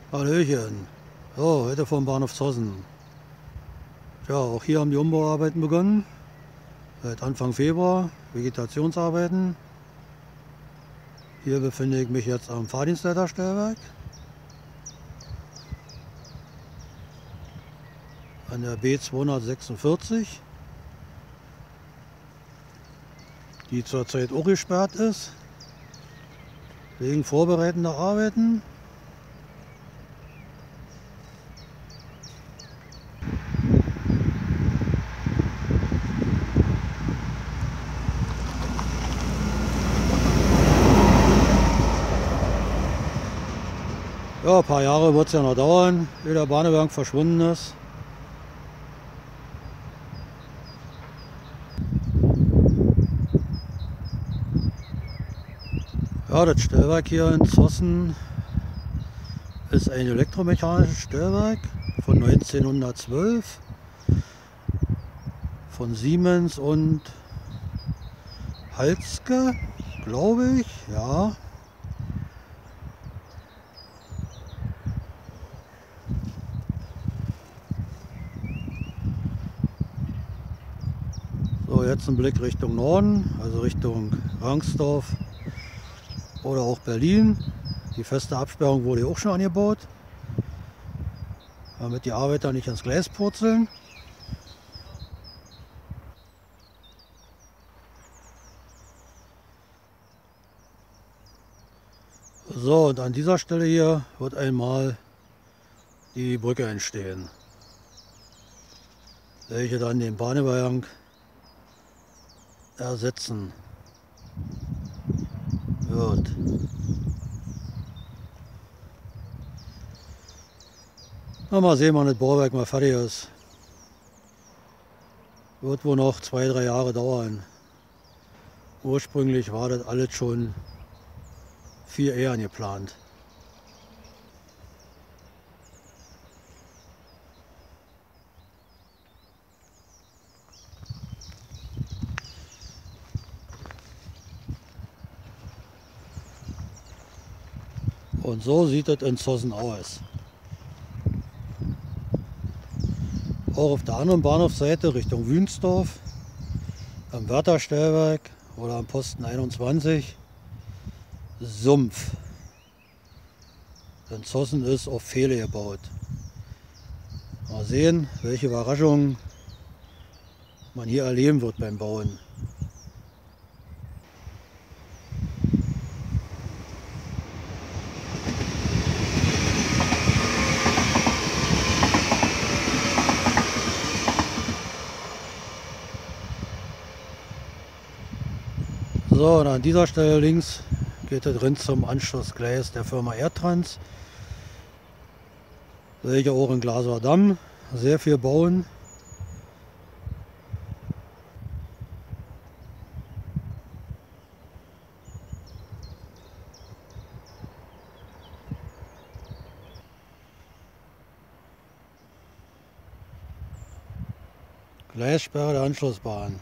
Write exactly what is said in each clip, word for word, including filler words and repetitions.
Hallöchen. So, heute vom Bahnhof Zossen. Ja, auch hier haben die Umbauarbeiten begonnen. Seit Anfang Februar, Vegetationsarbeiten. Hier befinde ich mich jetzt am Fahrdienstleiterstellwerk. An der B zweihundertsechsundvierzig, die zurzeit auch gesperrt ist, wegen vorbereitender Arbeiten. Ja, ein paar Jahre wird es ja noch dauern, ehe der Bahnübergang verschwunden ist. Ja, das Stellwerk hier in Zossen ist ein elektromechanisches Stellwerk von neunzehnhundertzwölf von Siemens und Halske, glaube ich, ja. So, jetzt ein Blick Richtung Norden, also Richtung Rangsdorf oder auch Berlin. Die feste Absperrung wurde hier auch schon angebaut, damit die Arbeiter nicht ans Gleis purzeln. So, und an dieser Stelle hier wird einmal die Brücke entstehen, welche dann den Bahnübergang ersetzen wird. Na, mal sehen, wann das Bauwerk mal fertig ist. Wird wohl noch zwei, drei Jahre dauern. Ursprünglich war das alles schon viel eher geplant. Und so sieht es in Zossen aus. Auch auf der anderen Bahnhofsseite Richtung Wünsdorf, am Wärterstellwerk oder am Posten einundzwanzig, Sumpf. Denn Zossen ist auf Pfähle gebaut. Mal sehen, welche Überraschungen man hier erleben wird beim Bauen. So, und an dieser Stelle links geht es drin zum Anschlussgleis der Firma Erdtrans, welche auch in Glaser Damm sehr viel bauen. Gleissperre der Anschlussbahn.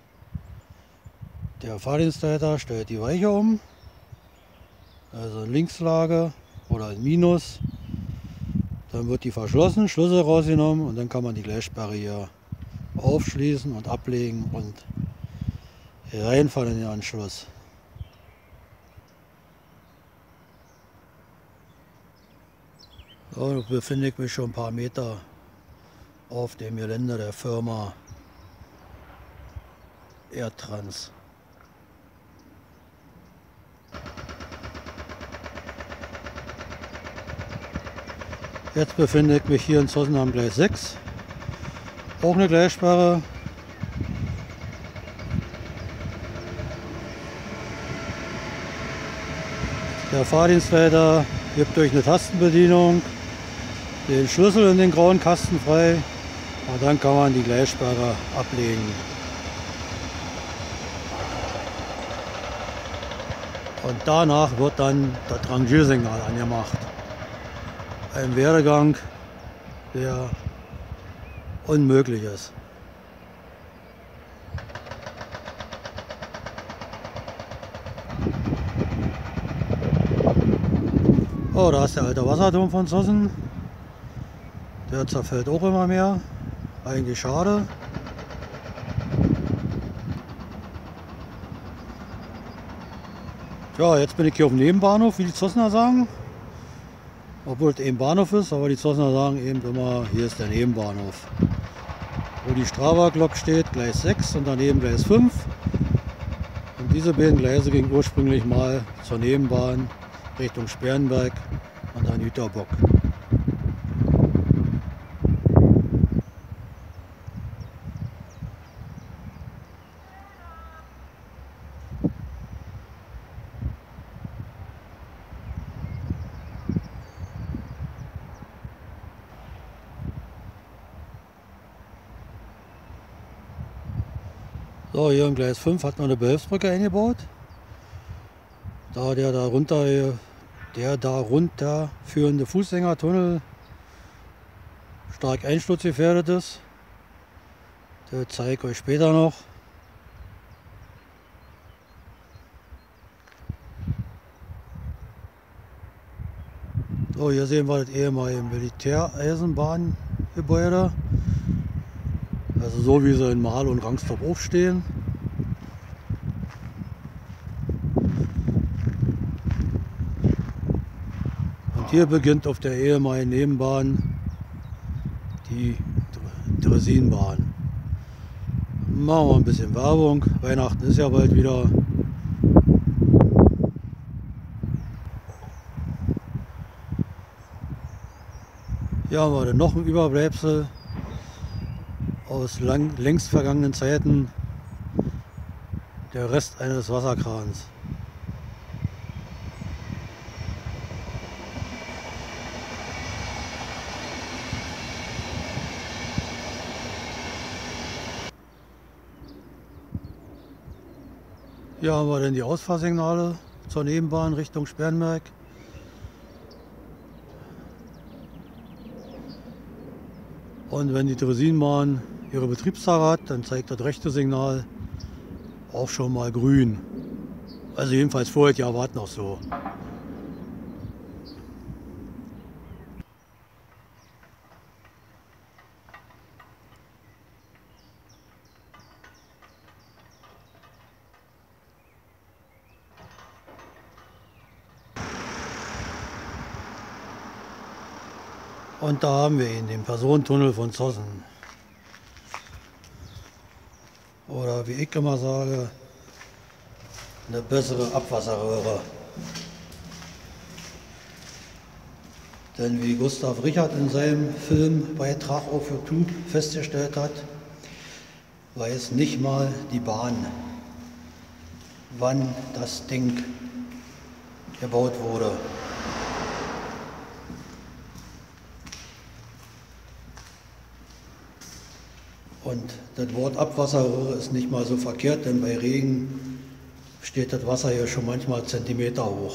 Der Fahrdienstleiter stellt die Weiche um, also in Linkslage oder in Minus. Dann wird die verschlossen, Schlüssel rausgenommen und dann kann man die Gleissperre hier aufschließen und ablegen und reinfahren in den Anschluss. So, befinde ich mich schon ein paar Meter auf dem Gelände der Firma Erdtrans. Jetzt befinde ich mich hier in Zossen am Gleis sechs. Auch eine Gleissperre. Der Fahrdienstleiter gibt durch eine Tastenbedienung den Schlüssel in den grauen Kasten frei und dann kann man die Gleissperre ablegen. Und danach wird dann das Rangiersignal angemacht. Ein Werdegang, der unmöglich ist. Oh, da ist der alte Wasserturm von Zossen. Der zerfällt auch immer mehr. Eigentlich schade. Ja, jetzt bin ich hier auf dem Nebenbahnhof, wie die Zossener sagen. Obwohl es eben Bahnhof ist, aber die Zossener sagen eben immer, hier ist der Nebenbahnhof. Wo die Strava-Glocke steht, Gleis sechs und daneben Gleis fünf. Und diese beiden Gleise gingen ursprünglich mal zur Nebenbahn Richtung Sperrenberg und dann Jüterbock. So, hier im Gleis fünf hat man eine Behelfsbrücke eingebaut. Da der darunter, der darunter führende Fußgängertunnel stark einsturzgefährdet ist. Das zeige ich euch später noch. So, hier sehen wir das ehemalige Militäreisenbahngebäude. Also so wie sie in Marl und Rangstorf auch stehen. Und hier beginnt auf der ehemaligen Nebenbahn die Dresinbahn. Machen wir ein bisschen Werbung. Weihnachten ist ja bald wieder. Hier haben wir dann noch ein Überbleibsel aus lang, längst vergangenen Zeiten, der Rest eines Wasserkrans. Hier haben wir dann die Ausfahrsignale zur Nebenbahn Richtung Sperrenberg. Und wenn die Dresinbahn ihre Betriebstage hat, dann zeigt das rechte Signal auch schon mal grün. Also jedenfalls vorher, ja, warten noch so. Und da haben wir ihn, den Personentunnel von Zossen. Oder wie ich immer sage, eine bessere Abwasserröhre. Denn wie Gustav Richard in seinem Filmbeitrag auf YouTube festgestellt hat, weiß nicht mal die Bahn, wann das Ding gebaut wurde. Und das Wort Abwasserröhre ist nicht mal so verkehrt, denn bei Regen steht das Wasser hier schon manchmal Zentimeter hoch.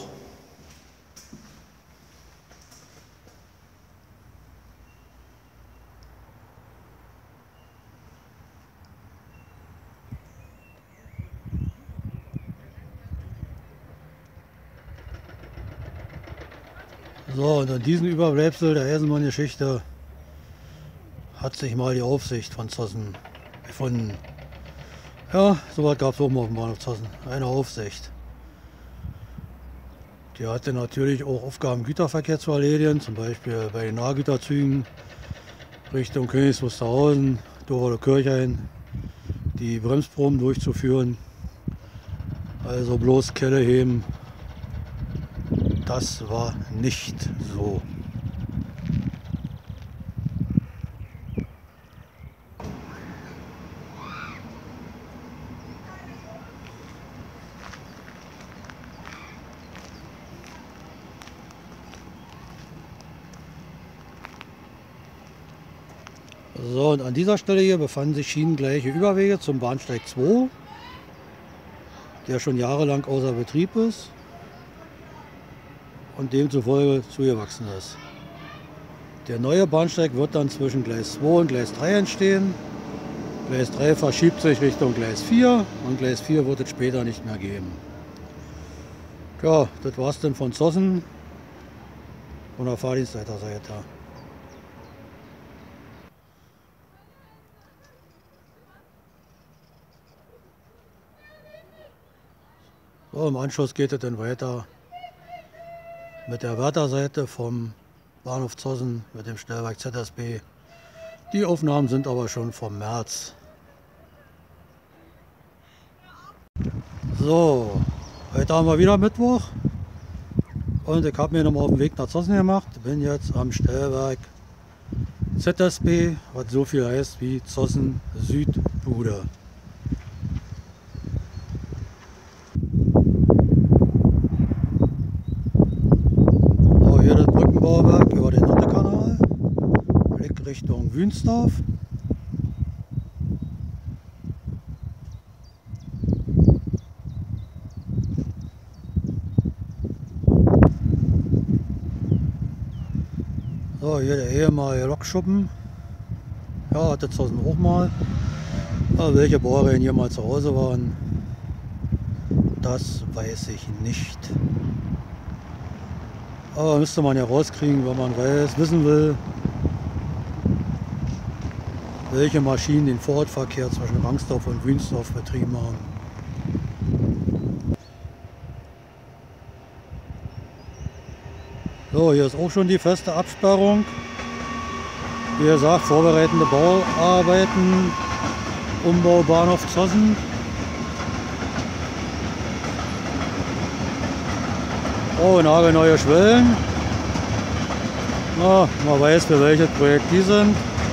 So, und an diesem Überbleibsel der Eisenbahngeschichte hat sich mal die Aufsicht von Zossen gefunden. Ja, sowas gab es auch mal auf dem Bahnhof Zossen, eine Aufsicht. Die hatte natürlich auch Aufgaben, Güterverkehr zu erledigen, zum Beispiel bei den Nahgüterzügen Richtung Königs Wusterhausen, Dorothee-Kirchhain, die Bremsproben durchzuführen. Also bloß Kelle heben, das war nicht so. So, und an dieser Stelle hier befanden sich schienengleiche Überwege zum Bahnsteig zwei, der schon jahrelang außer Betrieb ist und demzufolge zugewachsen ist. Der neue Bahnsteig wird dann zwischen Gleis zwei und Gleis drei entstehen. Gleis drei verschiebt sich Richtung Gleis vier und Gleis vier wird es später nicht mehr geben. Ja, das war's dann von Zossen. von der Fahrdienstleiterseite. So, im Anschluss geht es dann weiter mit der Wärterseite vom Bahnhof Zossen mit dem Stellwerk Z S B. Die Aufnahmen sind aber schon vom März. So, heute haben wir wieder Mittwoch und ich habe mir nochmal auf den Weg nach Zossen gemacht. Bin jetzt am Stellwerk Z S B, was so viel heißt wie Zossen Südbude. So, hier das Brückenbauwerk über den Nottekanal, Blick Richtung Wünsdorf. So, hier der ehemalige Lokschuppen. Ja, hatte Zossen auch mal. Aber welche Baureihen hier mal zu Hause waren, das weiß ich nicht. Aber müsste man ja rauskriegen, wenn man weiß, wissen will, welche Maschinen den Vorortverkehr zwischen Rangsdorf und Wünsdorf betrieben haben. So, hier ist auch schon die feste Absperrung. Wie gesagt, vorbereitende Bauarbeiten, Umbau Bahnhof Zossen. Oh, nagelneue Schwellen. Na, man weiß, für welches Projekt die sind.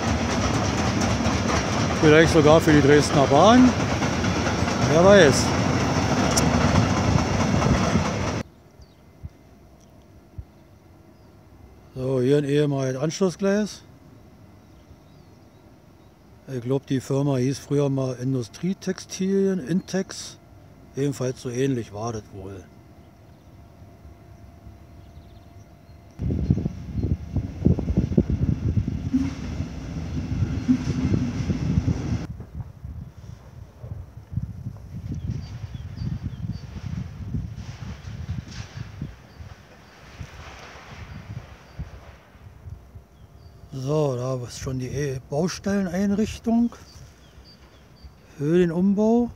Vielleicht sogar für die Dresdner Bahn. Wer weiß. So, hier ein ehemaliges Anschlussgleis. Ich glaube, die Firma hieß früher mal Industrietextilien, Intex. Jedenfalls so ähnlich war das wohl. So, da ist schon die Baustelleneinrichtung für den Umbau.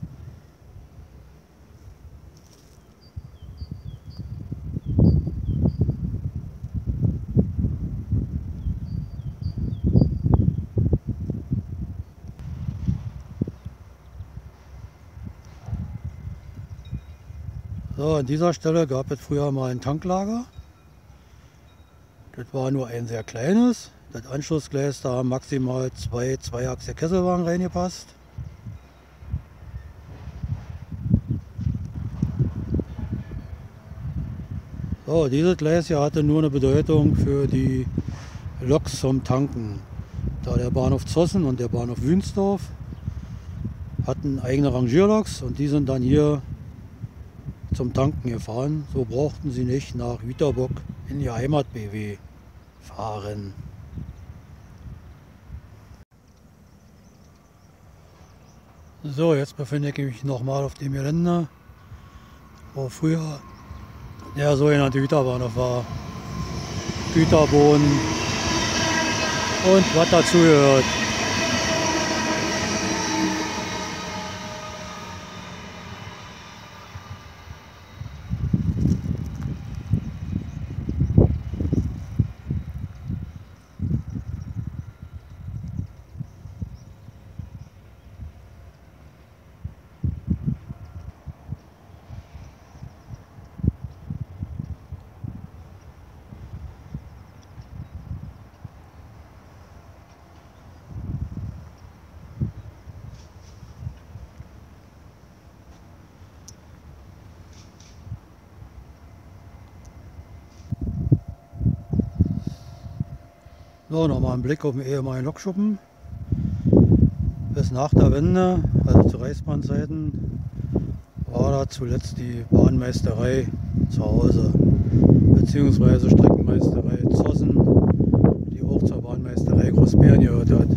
So, an dieser Stelle gab es früher mal ein Tanklager. Das war nur ein sehr kleines. Das Anschlussgleis, da haben maximal zwei zweiachsige Kesselwagen reingepasst. So, dieses Gleis hier hatte nur eine Bedeutung für die Loks zum Tanken. Da der Bahnhof Zossen und der Bahnhof Wünsdorf hatten eigene Rangierloks und die sind dann hier zum Tanken gefahren. So brauchten sie nicht nach Viterbock in ihr Heimat-B W fahren. So, jetzt befinde ich mich nochmal auf dem Gelände, wo früher der sogenannte Güterbahnhof war. Güterboden und was dazu gehört. So, nochmal ein Blick auf den ehemaligen Lokschuppen. Bis nach der Wende, also zu Reichsbahnzeiten, war da zuletzt die Bahnmeisterei zu Hause, beziehungsweise Streckenmeisterei Zossen, die auch zur Bahnmeisterei Großbären gehört hat.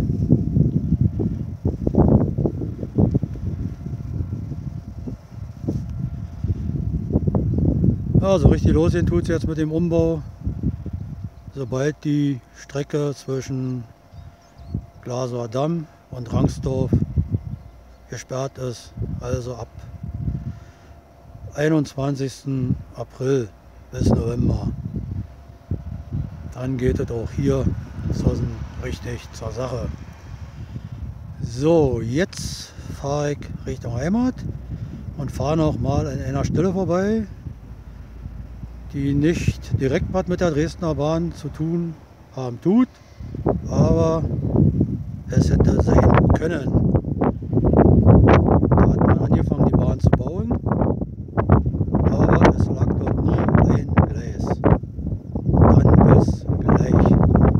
Ja, so richtig losgehen tut es jetzt mit dem Umbau sobald die Strecke zwischen Glaser Damm und Rangsdorf gesperrt ist, also ab einundzwanzigsten April bis November. Dann geht es auch hier Zossen richtig zur Sache. So, jetzt fahre ich Richtung Heimat und fahre noch mal an einer Stelle vorbei, die nicht direkt was mit der Dresdner Bahn zu tun haben tut, aber es hätte sein können. Da hat man angefangen, die Bahn zu bauen, aber es lag dort nie ein Gleis. Dann bis gleich.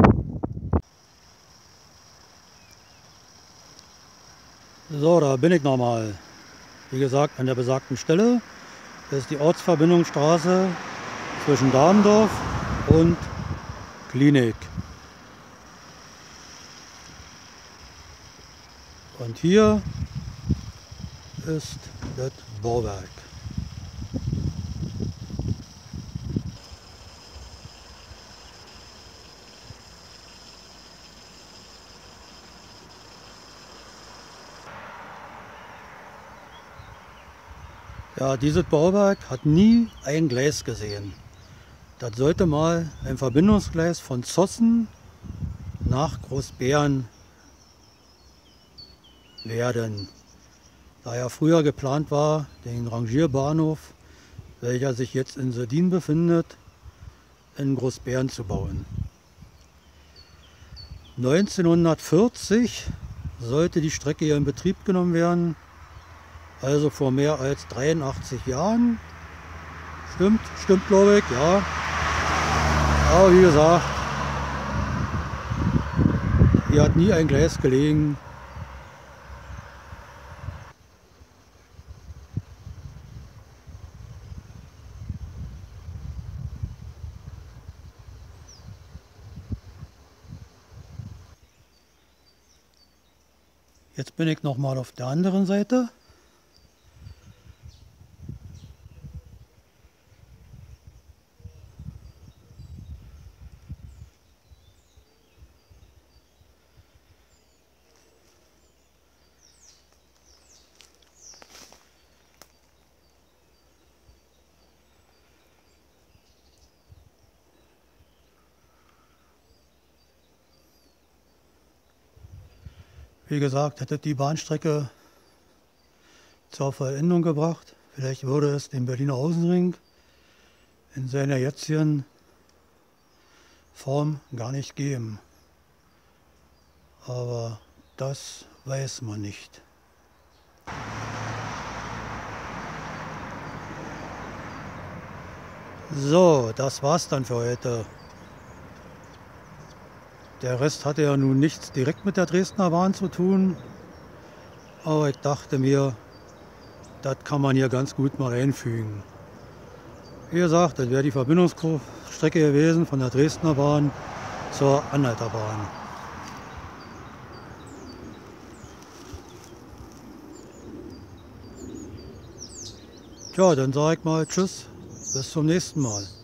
So, da bin ich nochmal. Wie gesagt, an der besagten Stelle. Das ist die Ortsverbindungsstraße zwischen Damendorf und Klinik. Und hier ist das Bauwerk. Ja, dieses Bauwerk hat nie ein Gleis gesehen. Das sollte mal ein Verbindungsgleis von Zossen nach Großbeeren werden. Da ja früher geplant war, den Rangierbahnhof, welcher sich jetzt in Södin befindet, in Großbeeren zu bauen. neunzehnhundertvierzig sollte die Strecke hier in Betrieb genommen werden, also vor mehr als dreiundachtzig Jahren. Stimmt, stimmt glaube ich, ja. Aber wie gesagt, hier hat nie ein Gleis gelegen. Jetzt bin ich noch mal auf der anderen Seite. Wie gesagt, hätte die Bahnstrecke zur Vollendung gebracht. Vielleicht würde es den Berliner Außenring in seiner jetzigen Form gar nicht geben. Aber das weiß man nicht. So, das war's dann für heute. Der Rest hatte ja nun nichts direkt mit der Dresdner Bahn zu tun, aber ich dachte mir, das kann man hier ganz gut mal einfügen. Wie gesagt, das wäre die Verbindungsstrecke gewesen von der Dresdner Bahn zur Anhalterbahn. Tja, dann sage ich mal Tschüss, bis zum nächsten Mal.